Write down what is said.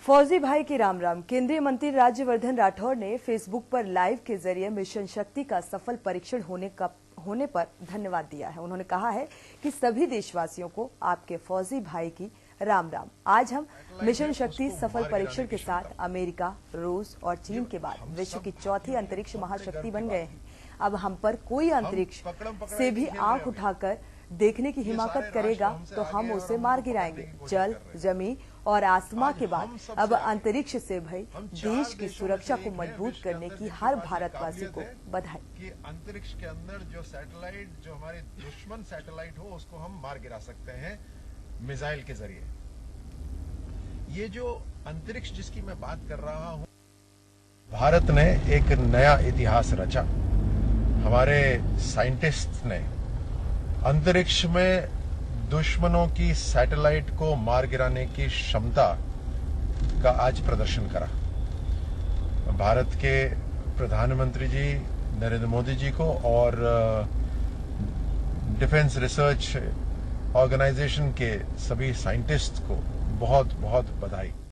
फौजी भाई की राम राम। केंद्रीय मंत्री राज्यवर्धन राठौड़ ने फेसबुक पर लाइव के जरिए मिशन शक्ति का सफल परीक्षण होने पर धन्यवाद दिया है। उन्होंने कहा है कि सभी देशवासियों को आपके फौजी भाई की राम राम। आज हम मिशन शक्ति सफल परीक्षण के साथ अमेरिका, रूस और चीन के बाद विश्व की चौथी अंतरिक्ष महाशक्ति बन गए हैं। अब हम पर कोई अंतरिक्ष से भी आंख उठाकर देखने की हिम्मत करेगा तो हम उसे मार गिराएंगे। जल, जमीन और आसमां के बाद अब अंतरिक्ष से भाई देश की सुरक्षा को मजबूत करने की हर भारतवासी को बधाई। कि अंतरिक्ष के अंदर जो सैटेलाइट, जो हमारे दुश्मन सैटेलाइट हो, उसको हम मार गिरा सकते हैं मिसाइल के जरिए। ये जो अंतरिक्ष जिसकी मैं बात कर रहा हूं, भारत ने एक नया इतिहास रचा। हमारे साइंटिस्ट ने अंतरिक्ष में दुश्मनों की सैटेलाइट को मार गिराने की क्षमता का आज प्रदर्शन करा। भारत के प्रधानमंत्री जी नरेंद्र मोदी जी को और डिफेंस रिसर्च ऑर्गेनाइजेशन के सभी साइंटिस्ट को बहुत बहुत बधाई।